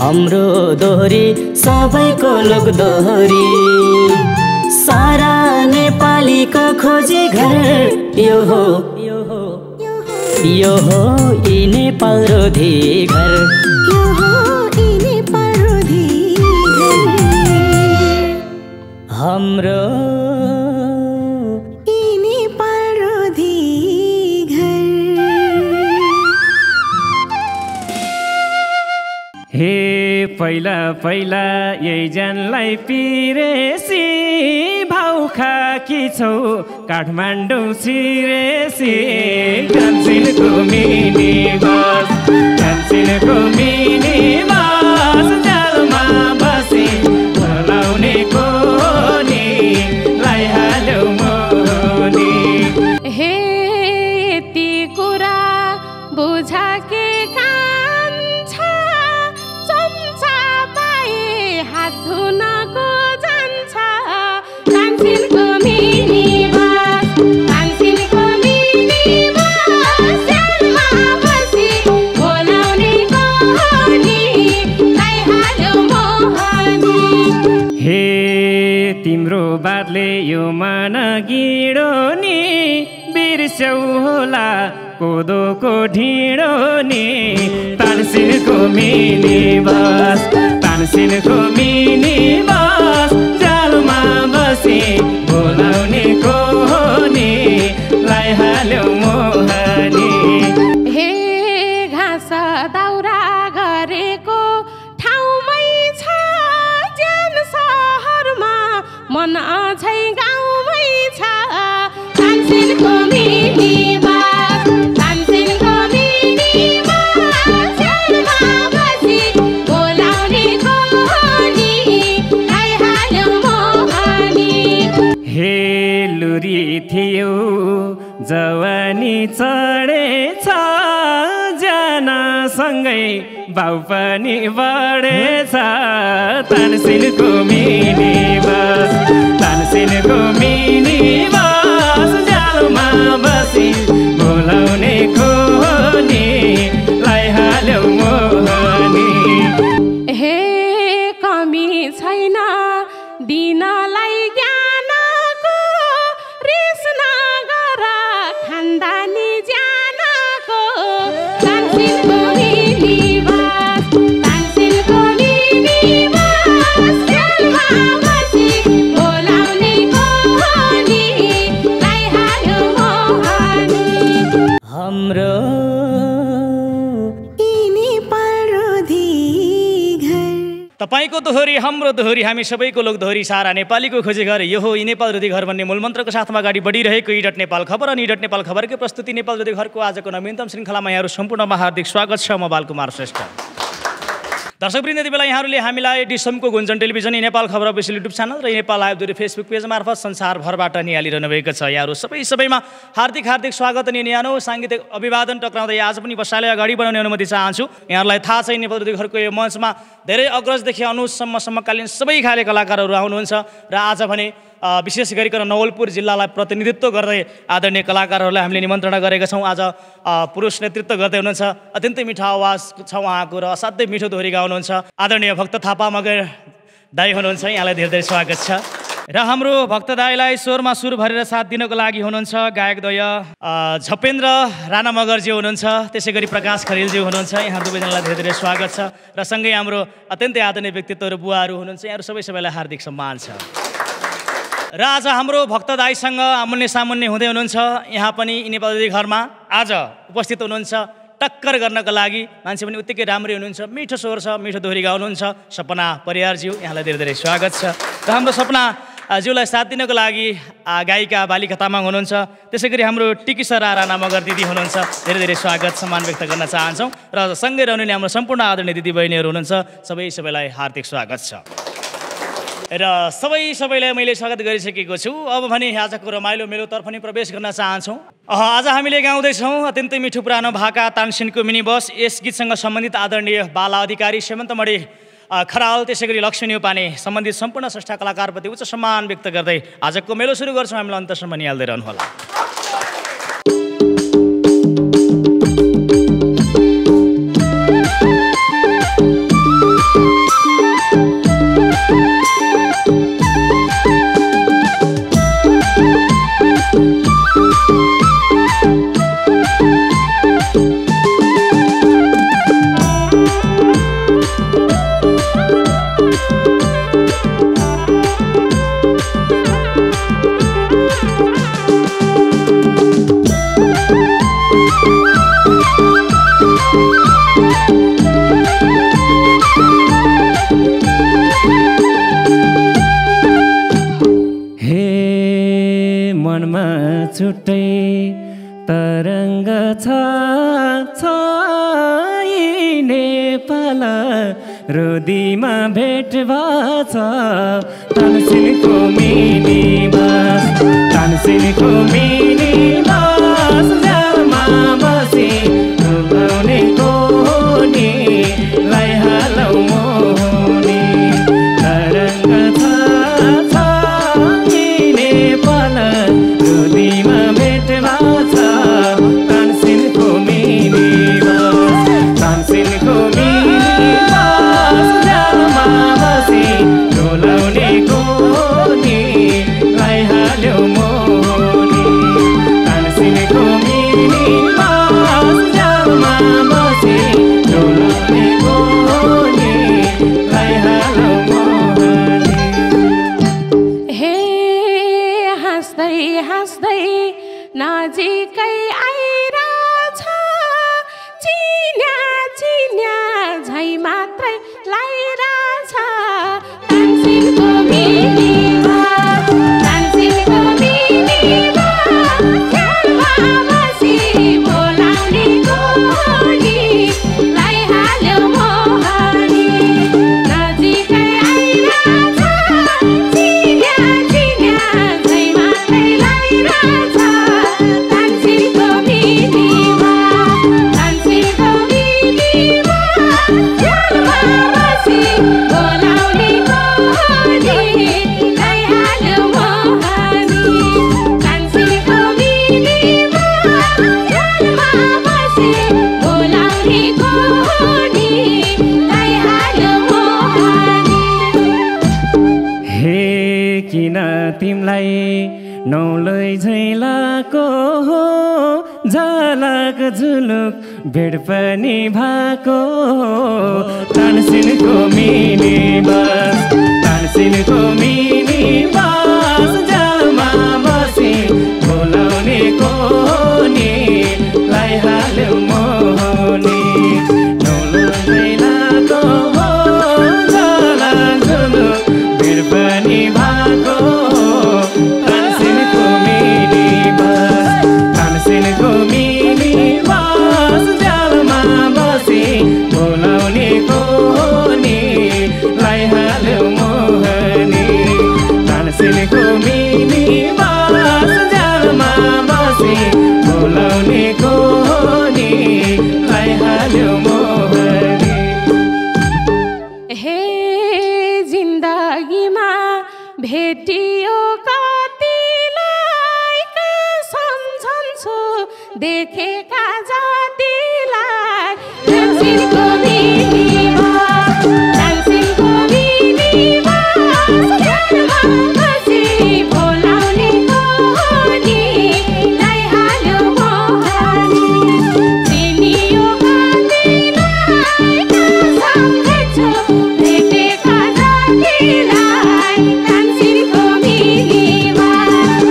हाम्रो दोहोरी सबैको लोक दोहोरी, सारा नेपालीको खोजी घर यो हो यो हो यी नेपाल रोधी घर, यो हो यी नेपाल रोधी घर, हाम्रो यी नेपाल रोधी घर। हे पहिला पहिला यही जानलाई पिरेसी, भाउ खाकी छौ काठमाडौँ छिरेसी, कान्छिनको मिनी बस, कान्छिनको मिनी बस, जालमा बसी बोलाउने कोनी लाइहाल्यो मोनी। हे यति कुरा बुझा के कान्छ, चम्चा पाए हात धुनको जान्छ, कान्छिनको मिनी बस, कान्छिनको मिनी बस, जालमा बसी बोलाउने कोनी लाइहाल्यो मोहनी। हे तिम्रो बादले यो मन गिडो नि, बिर्स्यौ होला कोदोको ढिँडो नि, तानसिनको मिनी बस, तानसिनको मिनी बस, जालमा बसी बोलाउने कोनी लाइहाल्यो मोहनी। हे घाँस दाउरा गरेको ठाउँमै छ ज्यान सहरमा, मन अझै गाउँमै छ, कान्छिनको मिनी बस, कान्छिनको मिनी बस, जालमा बसी बोलाउने कोनी लाइहाल्यो मोहनी। हे लुरी थियो जवानी चढेछ, जानसँगै बाउ पनि बढेछ, तानसिनको मिनी बस, तानसिनको मिनी बस, जालमा बसी बोलाउने कोनी लाइहाल्यो मोहनी। हे कमी छैन दिनलाई ज्ञानको, रिस नगर खानदानी ज्यानको, कान्छिनको मिनी बस, कान्छिनको मिनी बस, जालमा बसी बोलाउने कोनी लाइहाल्यो मोहनी। हाम्रो यी नेपाल रोधी घर। तपाईको दोहोरी हाम्रो दोहोरी, हामी सबैको लोक दोहोरी, सारा नेपालीको खोजी घर यो हो यी नेपाल रोधी घर भन्ने मूल मन्त्रको साथमा अगाडि बढिरहेको इडट नेपाल खबर अनि इडट नेपाल खबरकै प्रस्तुति नेपाल रोधी घरको आजको नवीनतम श्रृङ्खलामा यहाँहरू सम्पूर्णमा हार्दिक स्वागत छ। म बालकुमार श्रेष्ठ। दर्शकवृन्द, यति बेला यहाँहरूले हामीलाई डिसमको गुन्जन टेलिभिजन, नेपाल खबर अफिसियल युट्युब च्यानल र नेपाल लाइभ दुई फेसबुक पेज मार्फत संसारभरबाट निहालिरहनु भएको छ। यहाँहरू सबैमा हार्दिक हार्दिक स्वागत अनि न्यानो साङ्गीतिक अभिवादन टक्राउँदै आज पनि बसाले अगाडि बढाउने अनुमति चाहन्छु। यहाँहरूलाई थाहा छ नेपाल रोधी घरको यो मञ्चमा धेरै अग्रजदेखि अनुजसम्म समकालीन सबै खाले कलाकारहरू आउनुहुन्छ र आज भने विशेष गरिकन नवलपुर जिल्लालाई प्रतिनिधित्व गर्दै आदरणीय कलाकारहरूलाई हामीले निमन्त्रणा गरेका छौँ। आज पुरुष नेतृत्व गर्दै हुनुहुन्छ, अत्यन्तै मिठो आवाज छ उहाँको र असाध्यै मिठो दोहोरी गाउनुहुन्छ आदरणीय भक्त थापा मगर दाई हुनुहुन्छ। यहाँलाई धेरै धेरै स्वागत छ। र हाम्रो भक्त दाईलाई स्वरमा सुर भरेर साथ दिनको लागि हुनुहुन्छ गायकद्वय झपेन्द्र राणा मगरजी हुनुहुन्छ, त्यसै गरी प्रकाश खरेलजी हुनुहुन्छ। यहाँ दुवैजनालाई धेरै धेरै स्वागत छ र सँगै हाम्रो अत्यन्तै आदरणीय व्यक्तित्वहरू बुवाहरू हुनुहुन्छ। यहाँहरू सबैलाई हार्दिक सम्मान छ। र आज हाम्रो भक्त दाईसँग आमुन्ने सामुन्ने हुँदै हुनुहुन्छ। यहाँ पनि नेपाल रोधी घरमा आज उपस्थित हुनुहुन्छ टक्कर गर्नको लागि। मान्छे पनि उत्तिकै राम्रै हुनुहुन्छ, मिठो स्वर छ, मिठो दोहोरी गाउनुहुन्छ, सपना परियारज्यू, यहाँलाई धेरै धेरै स्वागत छ। र हाम्रो सपना ज्यूलाई साथ दिनको लागि गायिका बालिका तामाङ हुनुहुन्छ। त्यसै गरी हाम्रो टिकिसरा राणा मगर दिदी हुनुहुन्छ। धेरै धेरै स्वागत सम्मान व्यक्त गर्न चाहन्छौँ र सँगै रहनुहुने हाम्रो सम्पूर्ण आदरणीय दिदीबहिनीहरू हुनुहुन्छ। सबैलाई हार्दिक स्वागत छ। र सबैलाई मैले स्वागत गरिसकेको छु। अब भने आजको रमाइलो मेलोतर्फ नि प्रवेश गर्न चाहन्छौँ। आज हामीले गाउँदैछौँ अत्यन्तै मिठो पुरानो भाका तानसिनको मिनी बस। यस गीतसँग सम्बन्धित आदरणीय बाला अधिकारी सेमन्तमणि खराल, त्यसै गरी लक्ष्मी न्युपाने सम्बन्धित सम्पूर्ण स्रष्टा कलाकारप्रति उच्च सम्मान व्यक्त गर्दै आजको मेलो सुरु गर्छौँ। हामीलाई अन्तसम्म निहाल्दै रहनुहोला। मनमा छुट्टै तरङ्ग छ नेपाल रोदीमा भेट भछ तानसेनको मिनी बस जालमा बसी डुबाउने कोनी लैहालौ मोहनी तरङ्ग छ नेपाल रोदीमा भेट भछ तानसेनको मिनी बस जालमा बसी डुलाउने कोनी लैहाल्यो मोहनी तानसेनको मिनी बस जालमा बसी डुलाउने कोनी लैहाल्यो मोहनी। हे हाँस्दै हाँस्दै नजिकै आइरहेछ चिन्या चिन्या झै मात्रै लाइरहेछ तानसेनको मिनी बस जालमा बसी बोलाउने कोनी लैहाल्यो मोहनी नजिकै आइरहेछ चिन्या चिन्या झै मात्रै लाइरहेछ तानसेनको मिनी बस जालमा बसी बोलाउने कोनी लैहाल्यो मोहनी तानसेनको मिनी बस जालमा बसी बोलाउने कोनी लैहाल्यो मोहनी। हे किन तिमलाई नौलै झैलाको हो झलक झुलुक भेट पनि भएको तानसेनको मिनी बस जालमा बसी बोलाउने कोनी लैहाल्यो मोहनी नौलो झैलाको हो झलक झुलुक भेट पनि भएको तानसेनको मिनी बस जालमा बसी बोलाउने कोनी लैहाल्यो मोहनी तानसेनको मिनी बस जालमा बसी बोलाउने कोनी लैहाल्यो मोहनी। हे जिन्दगीमा भेटियो कतिलाई के सम्झन्छु देखेका जातिलाई तानसेनको मिनी बस जालमा बसी बोलाउने कोनी लैहाल्यो मोहनी चिनियो कतिलाई के सम्झन्छु देखेका जातिलाई तानसेनको मिनी बस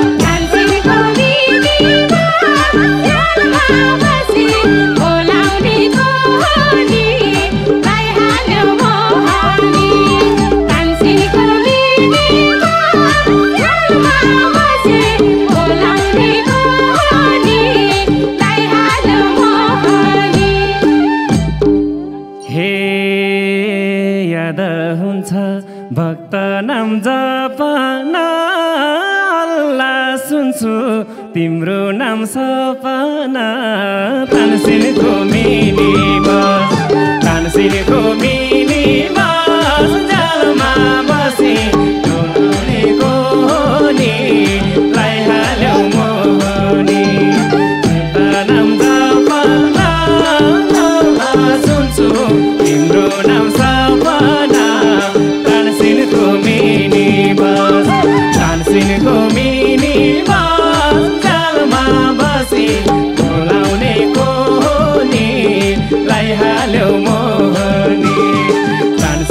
जालमा बसी बोलाउने कोनी लैहाल्यो मोहनी तानसेनको मिनी बस जालमा बसी बोलाउने कोनी लैहाल्यो मोहनी। हे याद हुन्छ भक्त नाम जपन अल्लाह सुन्छु तिम्रो नाम सपना तानसेनको मिनी बस जालमा बसी डुलाउने कोनी लैहाल्यो मोहनी नाम जपन अल्लाह सुन्छु तिम्रो नाम सपना तानसेनको मिनी बस जालमा बसी बोलाउने कोनी लैहाल्यो मोहनी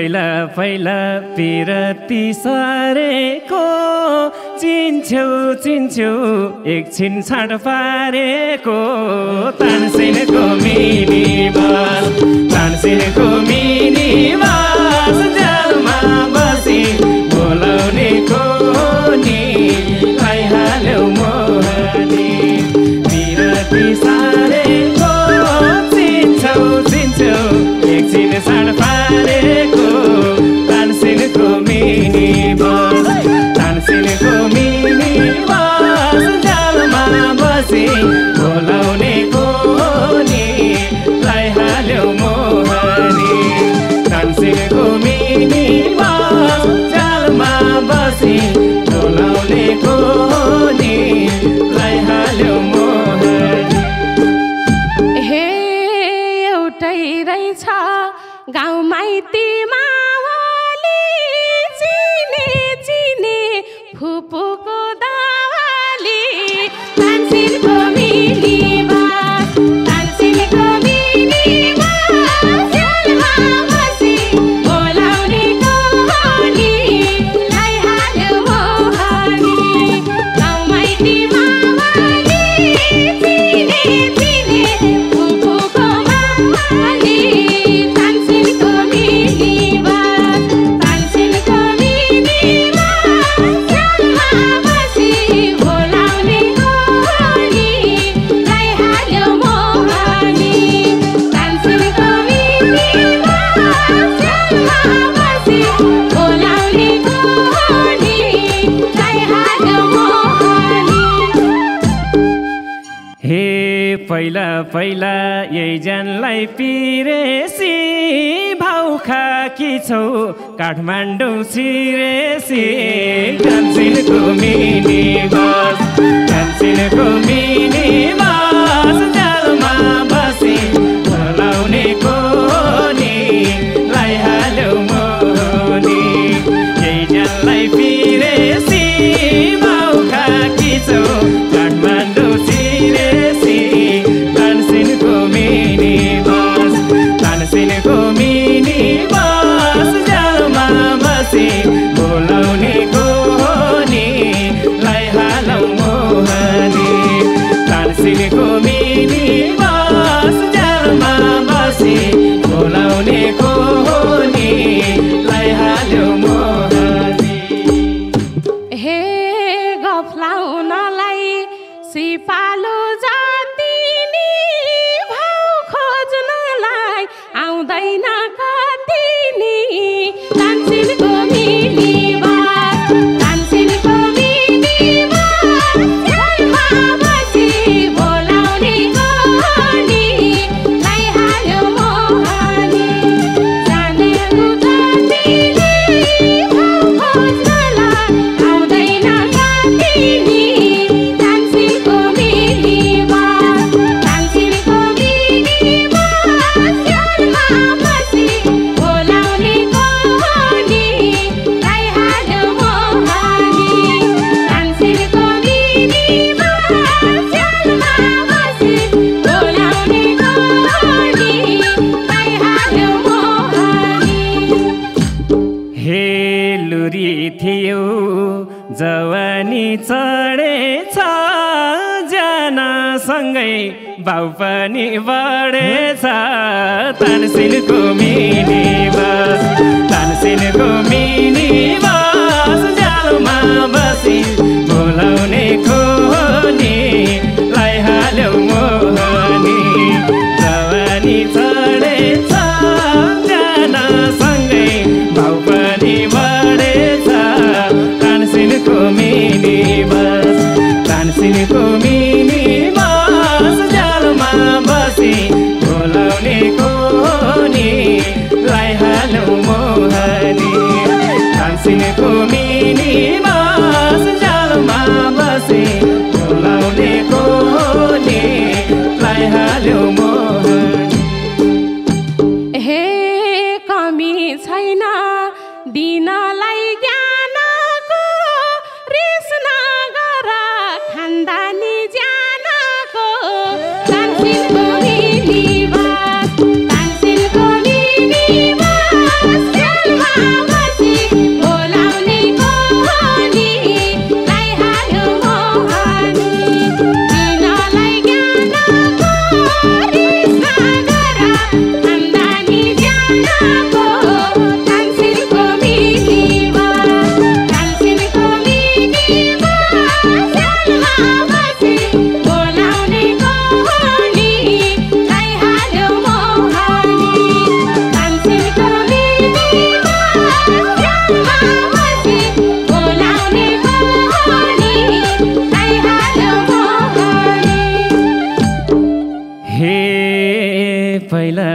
पहिला पहिला पिरती सरेको चिन्छौ एकछिन छाड पारेको तानसेनको मिनी बस जालमा बसी बोलाउने कोनी आइहाल्यो मोहनी पिरती सरेको चिन्छौ एकछिन छाड पारेको तानसेनको मिनी बस जालमा बसी बोलाउने कोनी आइहाल्यो मोहनी तानसेनको मिनी बस जालमा बसी बोलाउने कोनी आइहाल्यो मोहनी। हे एउटै रहेछ गाउँ माइती मावली चिने फुपूको दावाली तानसेनको मिनी बस जालमा बसी बोलाउने कोनी आइहाल्यो मोहनी गाउँ माइती मावली चिने फुपूको मावली तानसेनको मिनी बस जालमा बसी बोलाउने कोनी आइहाल्यो मोहनी तानसेनको मिनी बस जालमा बसी बोलाउने कोनी आइहाल्यो मोहनी। हे पहिला पहिला यही जानलाई पिरेसी भाउ खाकी छौ काठमाडौँ सिरेसी तानसेनको मिनी बस जालमा बसी बोलाउने कोनी आइहाल्यो मोहनी यही जानलाई पिरेसी भाउ खाकी छौ काठमाडौँ सिरेसी तानसेनको मिनी बस जालमा बसी बोलाउने कोनी आइहाल्यो मोहनी तानसेनको मिनी बस जालमा बसी बोलाउने कोनी आइहाल्यो मोहनी। हे गफलाउनलाई सिपालु जातिनी भाउ खोज्नलाई आउँदैन कतिनी तानसेनको मिनी बस जालमा बसी बोलाउने कोनी आइहाल्यो मोहनी जानेको जातिनी भाउ खोज्नलाई आउँदैन कतिनी तानसेनको मिनी बस जालमा बसी बोलाउने कोनी आइहाल्यो मोहनी तानसेनको मिनी बस जालमा बसी बोलाउने कोनी आइहाल्यो मोहनी। हे लुरी थियो जवानी चढेछ जानसँगै बाउ पनि बढेछ तानसेनको मिनी बस जालमा बसी बोलाउने खोनी आइहाल्यो मोहनी जवानी चढेछ जानसँगै बाउ पनि बढेछ तानसेनको मिनी बस जालमा बसी बोलाउने कोनी आइहाल्यो मोहनी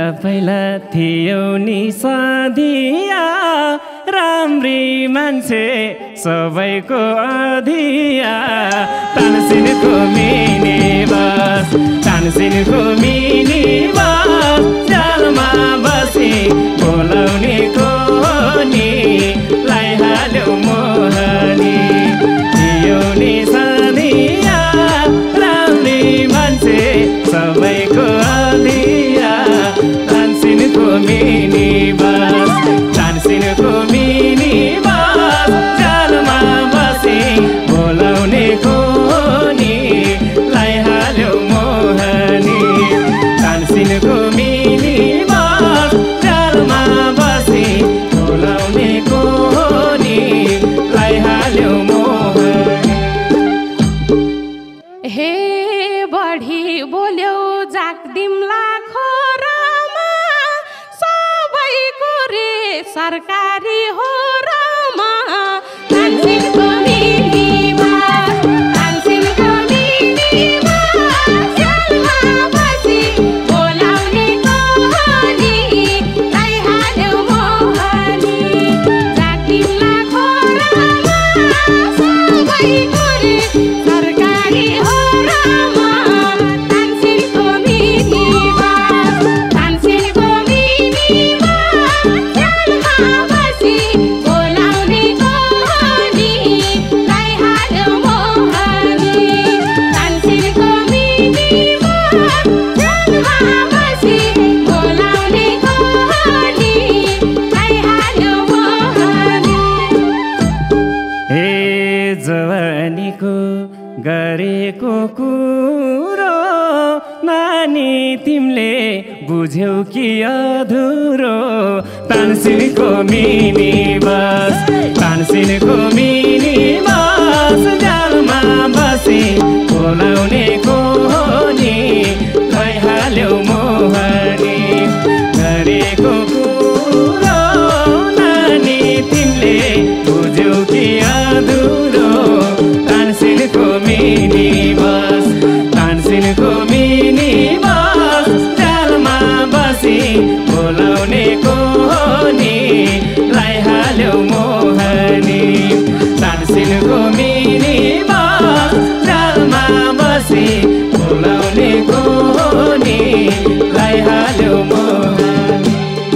पहिला थियो नि सधिया राम्री मान्छे सबैको अधिया तानसिनको मिनी बस तानसिनको मिनी बस जालमा बसी बोलाउने कोनी लाइहाल्यो मोहनी थियो नि सधिया राम्री मान्छे सबैको अधिया तानसिनको मिनी बस तानसिनको मिनी बस जालमा बसी बोलाउने कोनी लाइहाल्यो मोहनी तानसिनको मिनी बस जालमा बसी बोलाउने कोनी लाइहाल्यो मोहनी। हे बढी बोल्यो जाक्दिमला खोरमा सबैको रे सरकारी हो रमा तानसिनको मिनी बस तानसिनको मिनी बस जालमा बसी बोलाउने कोनी लाइहाल्यो मोहनी जाक्दिमला खोरमा सबैको रे सरकारी हो रमा तानसिनको मिनी बस तानसिनको मिनी बस जालमा बसी बोलाउने कोनी लाइहाल्यो मोहनी तानसिनको मिनी बस जालमा बसी बोलाउने कोनी लाइहाल्यो मोहनी। हे जवानीको गरेको कुरो नानी तिमीले बुझ्यौ कि अधुरो तानसिनको मिनी बस तानसिनको मिनी बस जालमा बसी बोलाउने कोनी लाइहाल्यो मोहनी गरेको कुरो नानी तिमीले बुझ्यौ कि अधुरो तानसिनको मिनी बस तानसिनको मिनी बस जालमा बसी बोलाउने कोनी लाइहाल्यो मोहनी तानसिनको मिनी बस जालमा बसी बोलाउने कोनी लाइहाल्यो मोहनी।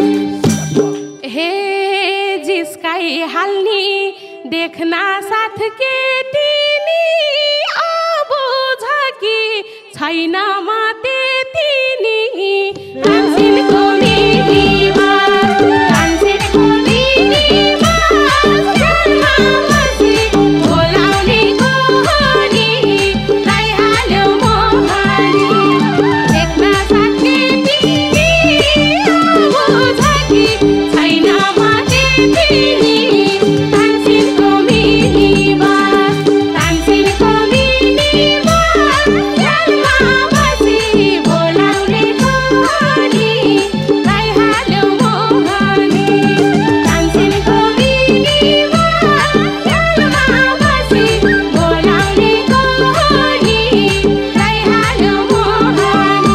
हे जिस्काई हाल्नी देखना साथ के तिनी अब झकी छैन माते तिनी तानसिनको मिनी बस तानसिनको मिनी बस जालमा बसी बोलाउने कोनी लाइहाल्यो मोहनी देखना साथ के तिनी अब झकी छैन माते तिनी तानसिनको मिनी बस तानसिनको मिनी बस जालमा बसी बोलाउने कोनी लाइहाल्यो मोहनी तानसिनको मिनी बस जालमा बसी बोलाउने कोनी लाइहाल्यो मोहनी।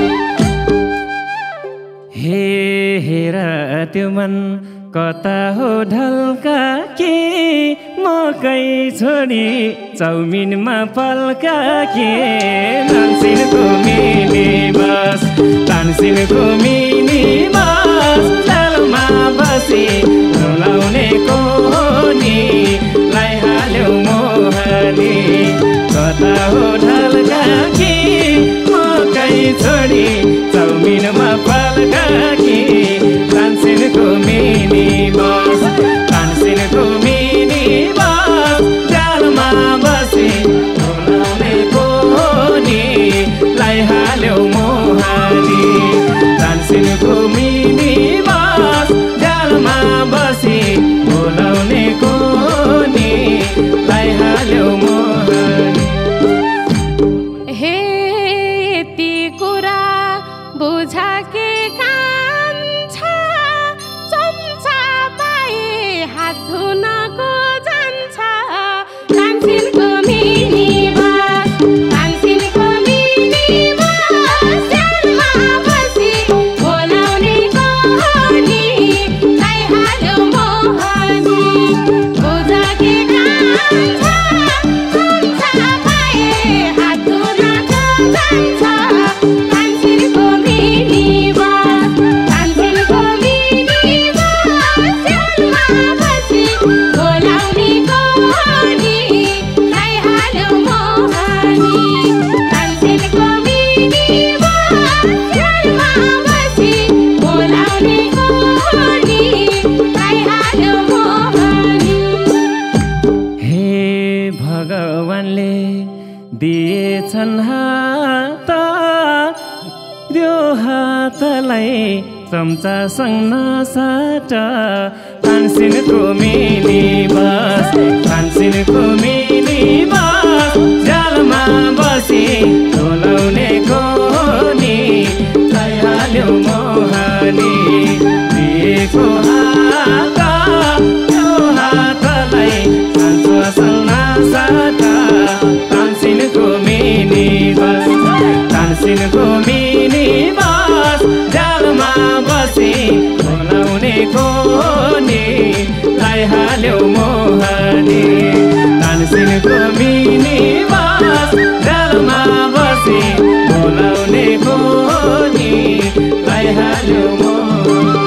हे हेर त्यो मन कता हो ढल्का के मकै छोडी चाउमिनमा पल्का के तानसिनको मिनी बस तानसिनको मिनी बस जालमा बसी बोलाउने कोनी लाइहाल्यो मोहनी कता हो ढल्का के मकै छोडी चाउमिनमा पल्का के तानसिनको मिनी बस तानसिनको मिनी बस जालमा बसी बोलाउने कोनी लाइहाल्यो मोहनी तानसिनको मिनी बस जालमा बसी बोलाउने कोनी लाइहाल्यो मोहनी। हे यति कुरा बुझा के काम चम्चासँग नसाट तानसिनको मिनी बस तानसिनको मिनी बस जालमा बसी डोलाउने कोनी लैहाल्यो मोहनी दिएको हात त्यो हातलाई चम्चासँग नसाट तानसिनको मिनी बस तानसिनको मिनी बस जालमा बसी डोलाउने कोनी लैहाल्यो मोहनी तानसिनको मिनी बस जालमा बसी डोलाउने कोनी लैहाल्यो मोहनी।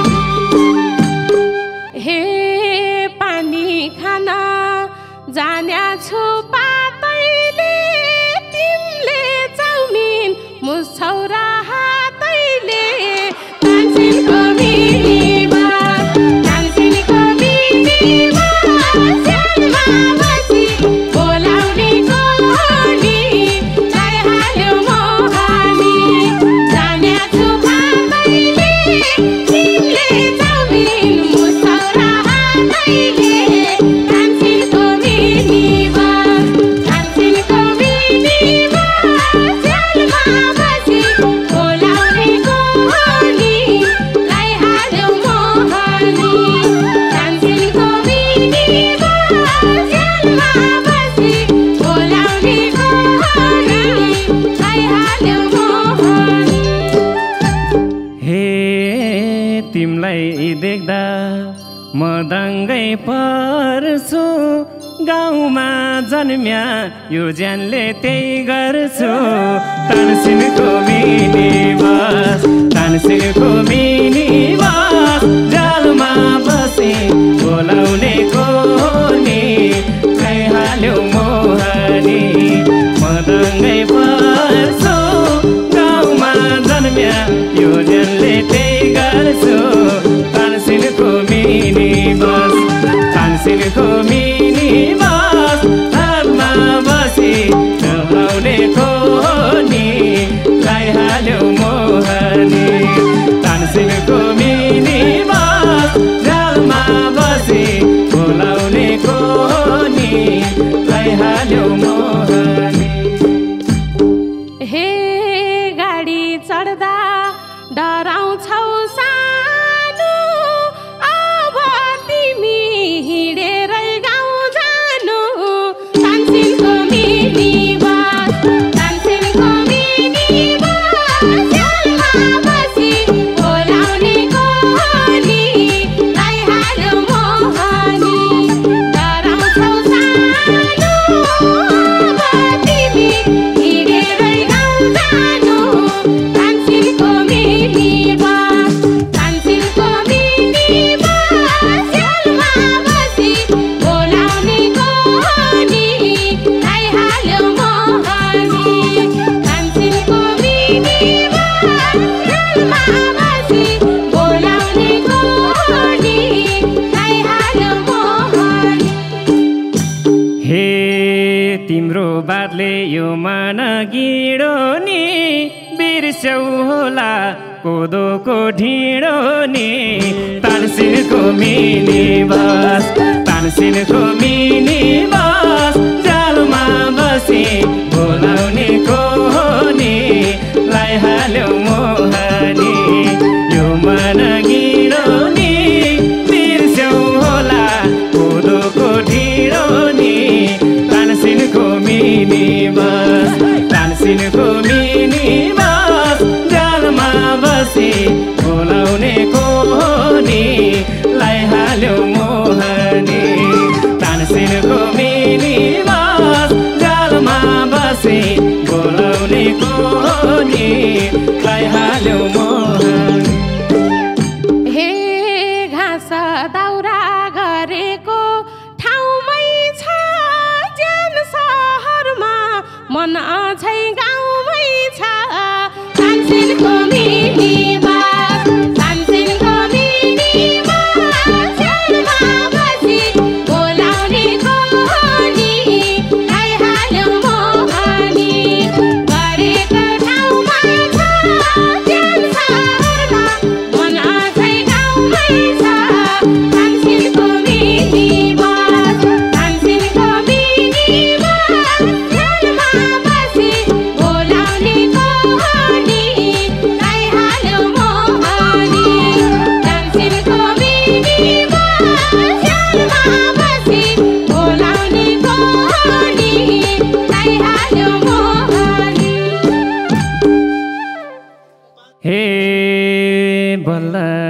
हे पानी खान जान्या छु पातैले तिमीले चाउमिन मुछौ र हातैले तानसिनको मिनी बस तानसिनको मिनी बस जालमा बसी बोलाउने कोनी लैहाल्यो मोहनी जान्या छु पातैले तिमीले चाउमिन मुछौ र हातैले तानसिनको मिनी बस तानसिनको मिनी बस जालमा बसी बोलाउने कोनी लैहाल्यो मोहनी तानसिनको मिनी बस जालमा बसी बोलाउने कोनी लैहाल्यो मोहनी। हे तिमलाई देख्दा म दङ्गै पर्छु गाउँमा जन्म्या यो ज्यानले त्यही गर्छु तानसिनको मिनी बस तानसिनको मिनी बस जालमा बसी बोलाउने कोनी लैहाल्यो मोहनी म दङ्गै पर्छु गाउँमा जन्म्या यो ज्यानले त्यही गर्छु तानसिनको मिनी बस तानसिनको मिनी बस हातमा बसी डोलाउने कोनी लैहाल्यो मोहनी तानसिनको मिनी बस जालमा बसी बोलाउने कोनी लैहाल्यो मोहनी। हे गाडी चढ्दा डराउँछौ सानो अब तिमी हिँडेरै गाउँ जानु तानसिनको मिनी बस तानसिनको मिनी बस जालमा बसी बोलाउने कोनी लैहाल्यो मोहनी डराउँछौ सानो अब तिमी हिँडेरै गाउँ जानु तानसिनको मिनी बस तानसिनको मिनी बस जालमा बसी बोलाउने कोनी लैहाल्यो मोहनी तानसिनको मिनी बस जालमा बसी बोलाउने कोनी लैहाल्यो मोहनी। हे तिम्रो बातले यो मन गिडो नि बिर्स्यौ होला कोदोको ढिँडो नि तानसिनको मिनी बस तानसिनको मिनी बस जालमा बसी बोलाउने कोनी लैहाल्यो मोहनी यो मन गिडो नि बिर्स्यौ होला कोदोको ढिँडो नि तानसिनको मिनी बस तानसिनको मिनी बस जालमा बसी बोलाउने कोनी लैहाल्यो मोहनी तानसिनको मिनी बस जालमा बसी बोलाउने कोनी लैहाल्यो मोहनी। हे घाँस दाउरा गरेको ठाउँमै छ ज्यान सहरमा मन अझै गाउँमै छ तानसिनको मिनी बस तानसिनको मिनी बस जालमा बसी बोलाउने कोनी लैहाल्यो मोहनी गरेको ठाउँमा छ ज्यान सहरमा मन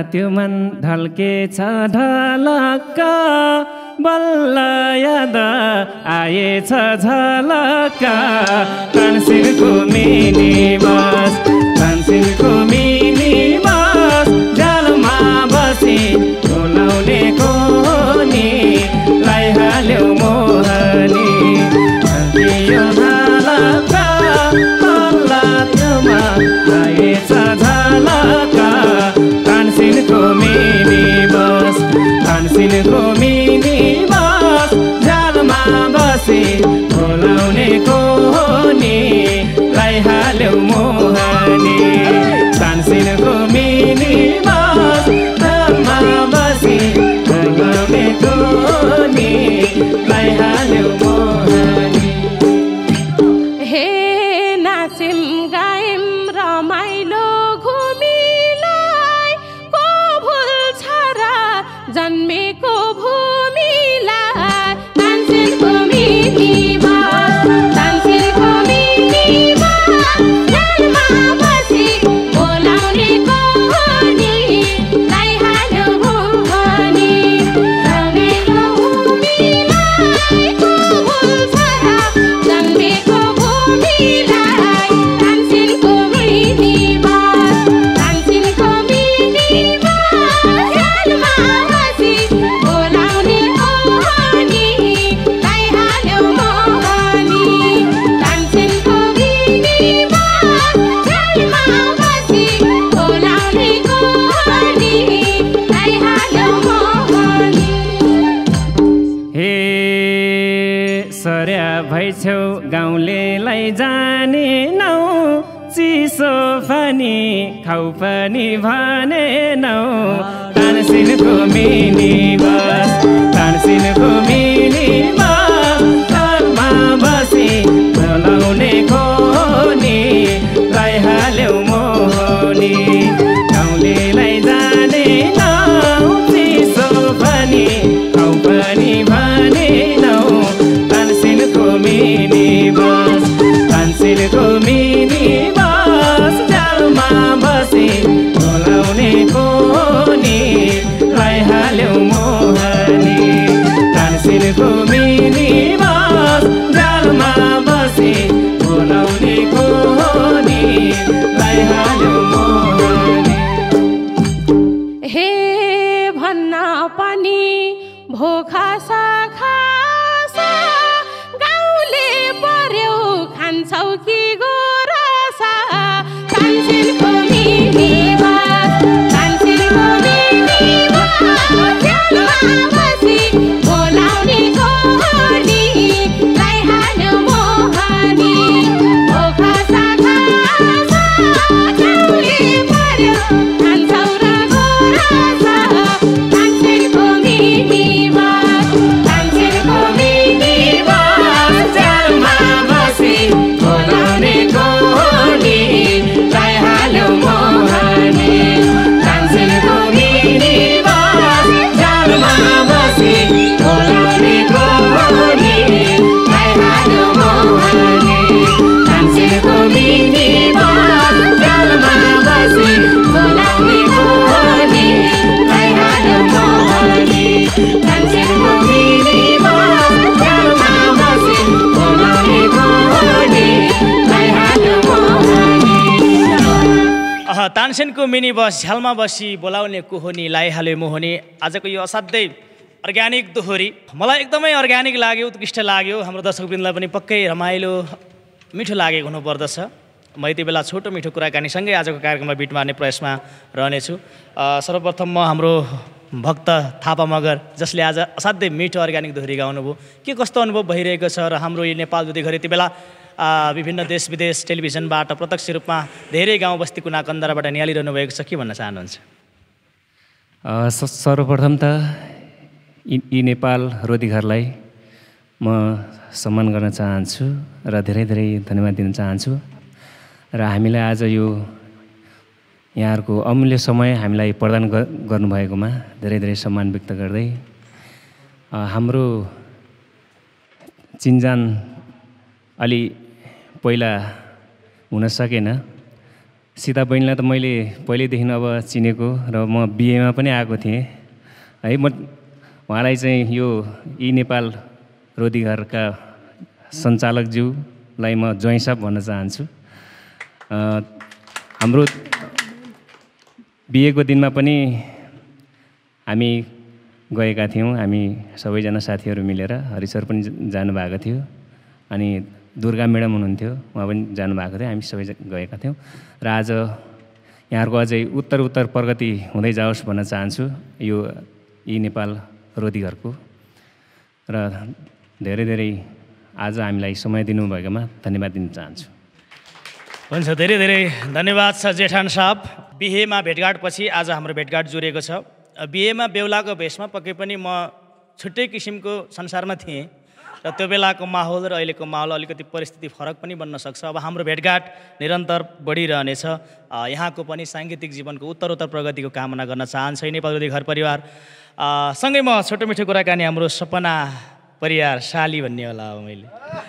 त्यो मन ढल्केछ ढलक्क बल्ल याद आएछ झलक्क तानसेनको मिनी बस तानसेनको मिनी बस जालमा बसी बोलाउने कोनी लाइहाल्यो मोहनी यो झलक्क बल्ल त्योमा आएछ झलक्क तानसेनको मिनी बस तानसेनको मिनी बस जालमा बसी बोलाउने कोनी लाइहाल्यो मोहनी तानसेनको मिनी बस जालमा बसी बोलाउने कोनी लाइहाल्यो मोहनी हे नाचिम गाइम रमाइलो घुमीलाई को भुल्छ र जन्मेको भूमिलाई तानसेनको मिनी बस तानसेनको मिनी बस जालमा बसी बोलाउने कोनी लाइहाल्यो मोहनी रमाइलो भूमिलाई को भुल्छ र जन्मेको भूमिलाई तानसेनको मिनी बस तानसेनको मिनी बस जालमा बसी बोलाउने कोनी लाइहाल्यो मोहनी तानसेनको मिनी बस जालमा बसी बोलाउने कोनी लाइहाल्यो मोहनी हे सर्या भइछौ गाउँलेलाई जाने नौ चिसो पनि खाउ पनि भने नौ तानसेनको मिनी बस तानसेनको मिनी बस घरमा बसी बोलाउने कोनी लाइहाल्यो मोहनी गाउँलेलाई जाने नौ चिसो पनि खाउ पनि भने नौ तानसेनको मिनी बस तानसेनको मिनी बस जालमा बसी बोलाउने कोनी लाइहाल्यो मोहनी तानसेनको मिनी बस जालमा बसी बोलाउने कोनी लाइहाल्यो मोहनी हे भन्न पनि भोखा खासा गाउँले पर्यो खान्छौ कि गोरसा तानसेनको मिनी बस तानसेनको मिनी बस जालमा बसी बोलाउने कोनी लाइहाल्यो मोहनी भोखा खासा गाउँले पर्यो खान्छौ र गोरसा तानसेनको मिनी बस तानसेनको मिनी बस जालमा बसी बोलाउने कोनी लाइहाल्यो मोहनी तानसेनको मिनी बस जालमा बसी बोलाउने कोनी लाइहाल्यो मोहनी तानसेनको मिनी बस जालमा बसी बोलाउने कोनी लाइहाल्यो मोहनी तानसेनको मिनी बस जालमा बसी बोलाउने कोनी लाइहाल्यो मोहनी तानसेनको मिनी बस झ्यालमा बसी बोलाउने कोहोनी लाइहाल्यो मोहनी आजको यो असाध्यै अर्ग्यानिक दोहोरी मलाई एकदमै अर्ग्यानिक लाग्यो उत्कृष्ट लाग्यो हाम्रो दर्शकवृन्दलाई पनि पक्कै रमाइलो मिठो लागेको हुनुपर्दछ म यति बेला छोटो मिठो कुराकानीसँगै आजको कार्यक्रममा बिट मार्ने प्रयासमा रहनेछु सर्वप्रथम म हाम्रो भक्त थापा मगर जसले आज असाध्यै मिठो अर्ग्यानिक दोहोरी गाउनुभयो के कस्तो अनुभव भइरहेको छ र हाम्रो यो नेपाल दुधी घर यति बेला विभिन्न देश विदेश टेलिभिजनबाट प्रत्यक्ष रूपमा धेरै गाउँ बस्ती कुना कन्दराबाट निहालिरहनु भएको छ के भन्न चाहनुहुन्छ सर्वप्रथम त यी नेपाल रोधीघरलाई म सम्मान गर्न चाहन्छु र धेरै धेरै धन्यवाद दिन चाहन्छु र हामीलाई आज यो यहाँहरूको अमूल्य समय हामीलाई प्रदान गर्नुभएकोमा धेरै धेरै सम्मान व्यक्त गर्दै हाम्रो चिन्जान अलि पहिला हुन सकेन सीता बहिनीलाई त मैले पहिल्यैदेखि अब चिनेको र म बिएमा पनि आएको थिएँ है। म उहाँलाई चाहिँ यो ई नेपाल रोधीघरका सञ्चालकज्यूलाई म ज्वाइँ साहब भन्न चाहन्छु। हाम्रो बिहेको दिनमा पनि हामी गएका थियौँ, हामी सबैजना साथीहरू मिलेर। हरिसर पनि जानुभएको थियो, अनि दुर्गा म्याडम हुनुहुन्थ्यो, उहाँ पनि जानुभएको थियो, हामी सबै गएका थियौँ। र आज यहाँहरूको अझै उत्तर प्रगति हुँदै जाओस् भन्न चाहन्छु यो ई नेपाल रोधीघरको। र धेरै धेरै आज हामीलाई समय दिनुभएकोमा धन्यवाद दिन चाहन्छु। हुन्छ, धेरै धेरै धन्यवाद छ जेठान साहब। बिहेमा भेटघाटपछि आज हाम्रो भेटघाट जुरेको छ। बिहेमा बेहुलाको भेषमा पक्कै पनि म छुट्टै किसिमको संसारमा थिएँ र त्यो बेलाको माहौल र अहिलेको माहौल अलिकति परिस्थिति फरक पनि बन्न सक्छ। अब हाम्रो भेटघाट निरन्तर बढिरहनेछ। यहाँको पनि साङ्गीतिक जीवनको उत्तरोत्तर प्रगतिको कामना गर्न चाहन्छ नेपाल रोधीघर परिवार। सँगै म छोटो मिठो कुराकानी हाम्रो सपना परिवार साली भन्ने होला अब मैले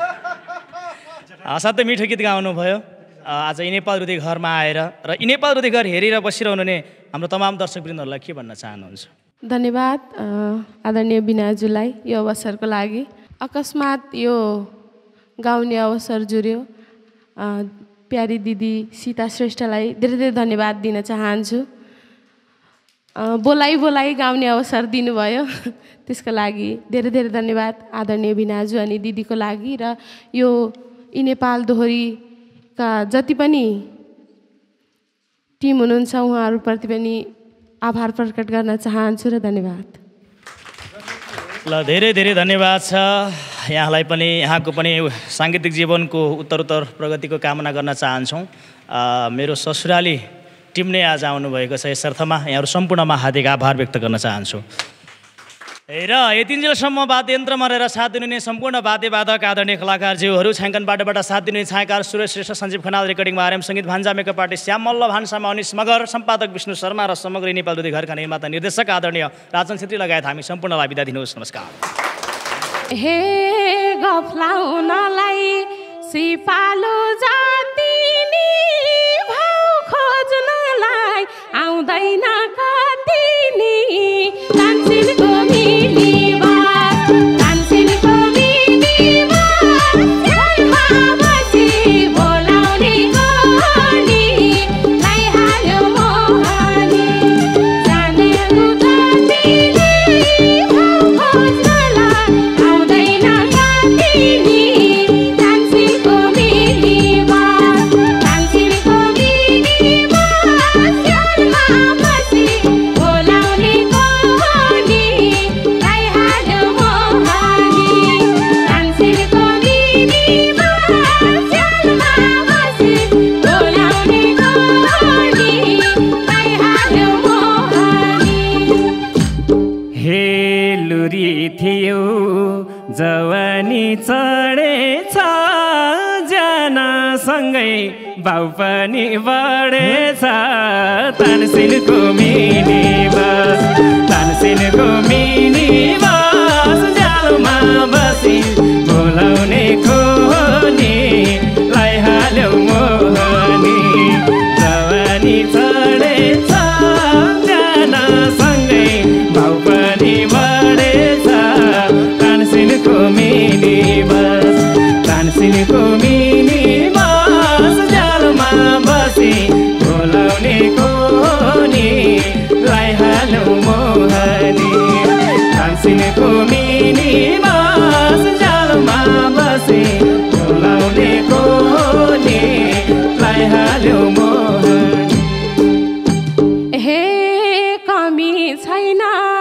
साथै मिठो गीत गाउनुभयो आज यी नेपाल रोधीघरमा आएर। र यी नेपाल रोधीघर हेरेर बसिरहनु ने हाम्रो तमाम दर्शकवृन्दहरूलाई के भन्न चाहनुहुन्छ? धन्यवाद आदरणीय बिनाजुलाई यो अवसरको लागि। अकस्मात यो गाउने अवसर जुर्यो। प्यारी दिदी सीता श्रेष्ठलाई धेरै धेरै धन्यवाद दिन चाहन्छु। बोलाइ गाउने अवसर दिनुभयो, त्यसको लागि धेरै धेरै धन्यवाद आदरणीय बिनाजु अनि दिदीको लागि। र यो यी नेपाल दोहोरीका जति पनि टिम हुनुहुन्छ उहाँहरूप्रति पनि आभार प्रकट गर्न चाहन्छु र धन्यवाद। ल, धेरै धेरै धन्यवाद छ यहाँलाई पनि। यहाँको पनि साङ्गीतिक जीवनको उत्तरोत्तर प्रगतिको कामना गर्न चाहन्छौँ। मेरो ससुराली टिम नै आज आउनुभएको छ, यसर्थमा यहाँहरू सम्पूर्णमा हार्दिक आभार व्यक्त गर्न चाहन्छु। र यतिन्जेलसम्म वाद्ययन्त्रमा रहेर साथ दिनुहुने सम्पूर्ण वाद्यवादक आदरणीय कलाकारज्यूहरू, छायाङ्कनबाट साथ दिनुहुने छायाकार सुरेश श्रेष्ठ, सञ्जीव खनाल, रेकर्डिङमा आर्यम सङ्गीत, भान्जा मेकअप पार्टी श्याम मल्ल, भान्सामा अनिस मगर, सम्पादक विष्णु शर्मा र समग्र नेपाल रोधीघरका निर्माता निर्देशक आदरणीय राजन छेत्री लगायत हामी सम्पूर्णलाई बिदा दिनुहोस्। नमस्कार। हे गफलाउनलाई सिपालु जातिनी भाउ खोज्नलाई आउँदैन कतिनी तानसिलको मिनीबास तानसिलको मिनीबास घरमा बसी बोलाउने गोनी लाइहाल्यो मोहनी जानेको जतिले भाउ खोज्नलाई आउँदैन कतिनी तानसिलको मिनीबास तानसिलको मिनीबास घरमा बसी बोलाउने गोनी लाइहाल्यो मोहनी तानसिलको मिनीबास घरमा बसी बोलाउने गोनी लाइहाल्यो मोहनी। हे लुरी थियो जवानी चढेछ ज्यानसँगै बाउ पनि बढेछ तानसिलको मिनीबास तानसिलको मिनीबास जालमा बसी बोलाउने खोनी लाइहाल्यो मोहनी जवानी चढेछ ज्यानसँगै बाउ पनि बढेछ तानसिलको मिनीबास तानसिलको मिनीबास जालमा बसी बोलाउने कोनी लाइहाल्यो मोहनी तानसिलको मिनीबास जालमा बसी बोलाउने कोनी लाइहाल्यो मोहनी। हे कमी छैन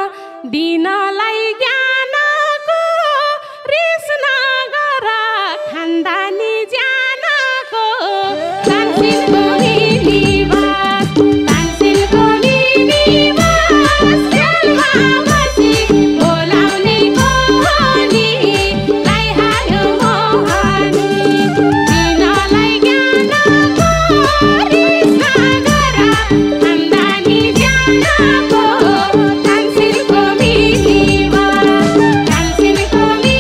दिनलाई ज्ञानको रिस नगर खानदानी ज्यानको तानसिलको मिनीबास तानसिलको मिनीबास जेलमा बसी बोलाउने कोनी लाइहाल्यो मोहनी दिनलाई ज्ञानको रिस नगर खानदानी ज्यानको तानसिलको मिनीबास तानसिलको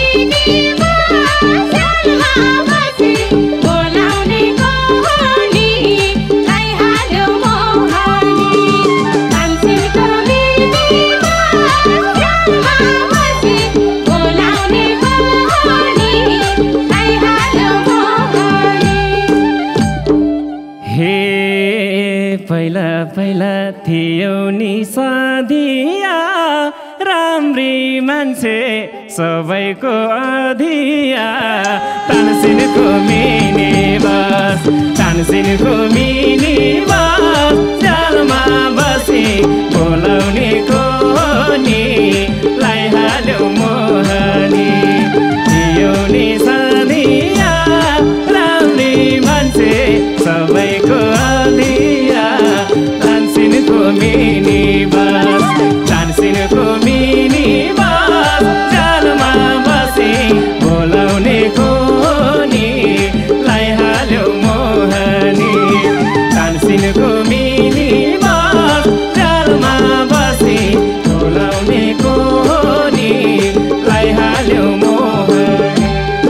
मिनीबास जेलमा बसी बोलाउने कोनी लाइहाल्यो पहिला थियौ नि सधिया राम्री मान्छे सबैको अधिया तानसिनको मिनी बस तानसिनको मिनी बस जालमा बसी बोलाउने कोनी लाइहाल्यो मोहनी थियौ नि सधिया राम्री मान्छे सबैको अधिया तानसिनको मिनी बस तानसिनको मिनी बस जालमा बसी बोलाउने कोनी लाइहाल्यो मोहनी तानसिनको मिनी बस जालमा बसी बोलाउने कोनी लाइहाल्यो मोहनी।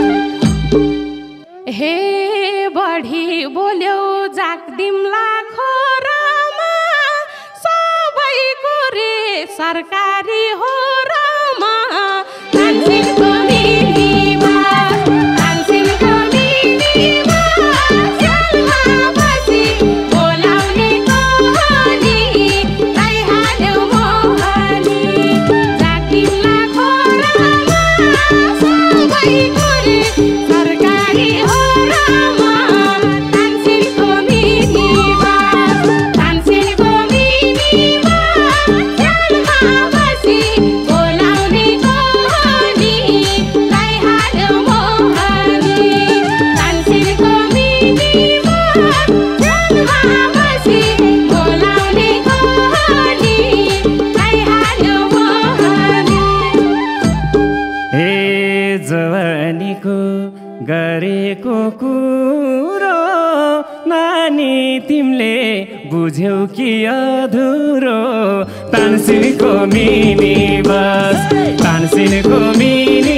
हे बढी बोल्यौ जाक्दिमला खोरमा सबैको रे सरकारी हो रमा तानसिनको मिनी बस तानसिनको मिनी बस जालमा बसी बोलाउने कोनी लाइहाल्यो मोहनी जाक्दिमला खोरमा सबैको रे सरकारी हो रमा तानसिनको मिनी बस तानसिनको मिनी बस जालमा बसी बोलाउने कोनी लाइहाल्यो मोहनी तानसिनको मिनी बस जालमा बसी बोलाउने कोनी लाइहाल्यो मोहनी। हे जवानीको गरेको कुरो नानी तिमीले बुझ्यौ कि अधुरो तानसिनको मिनी बस तानसिनको मिनी